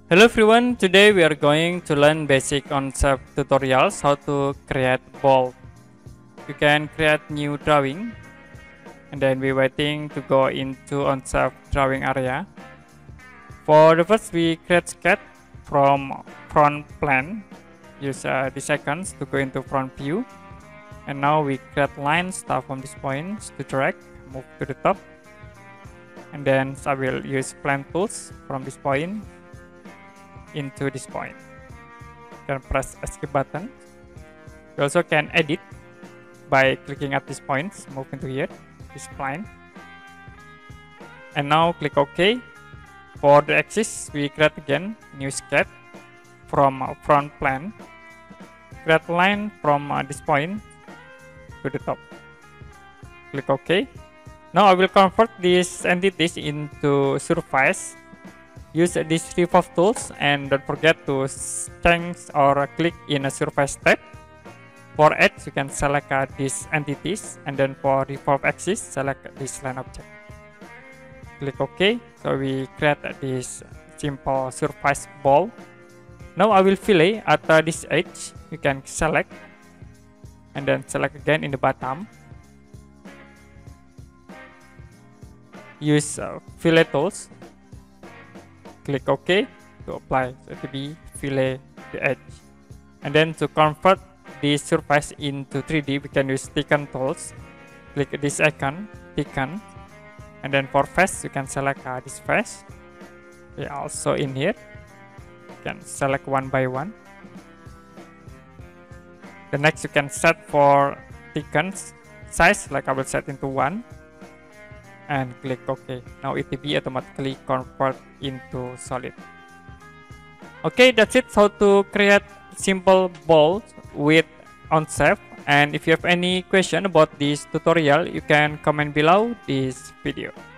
Hello everyone, today we are going to learn basic Onshape tutorials how to create ball. You can create new drawing and then we're waiting to go into Onshape drawing area. For the first we create sketch from front plan. Use the seconds to go into front view. And now we create line start from this point to drag, move to the top. And then I will use plan tools from this point into this point. You can press escape button. You also can edit by clicking at these points, move into here, this line. And now click OK. For the axis, we create again new sketch from front plan. Create line from this point to the top. Click OK. Now I will convert these entities into surface. Use these revolve tools and don't forget to change or click in a surface tab. For edge, you can select these entities, and then for revolve axis, select this line object. Click OK. So we create this simple surface ball. Now I will fillet at this edge. You can select and then select again in the bottom. Use fillet tools. Click OK to apply, so to be fillet the edge. And then to convert the surface into 3D, we can use thicken tools. Click this icon, thicken, and then for face, you can select this face. Okay, also in here, you can select one by one. The next you can set for thicken size, like I will set into 1. And click OK. Now it will be automatically convert into solid. Okay, that's it. How to create simple balls with Onshape. And if you have any question about this tutorial, you can comment below this video.